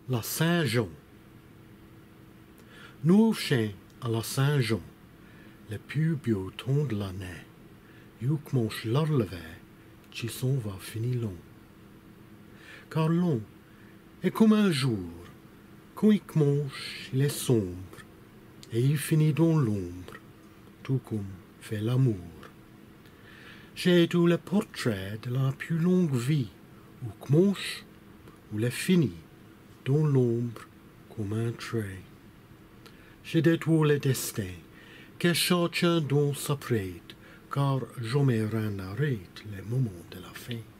La Saint-Jean. Nous chien à la Saint-Jean, le plus beau temps de l'année, youk mange l'orlevé, qui s'en va finir long. Car long est comme un jour, quand il mange, il est sombre, et il finit dans l'ombre, tout comme fait l'amour. J'ai tout le portrait de la plus longue vie, où commence, où le finit, dans l'ombre, comme un trait. J'ai détour le destin, que chacun dans sa prête, car jamais rien n'arrête les moments de la fin.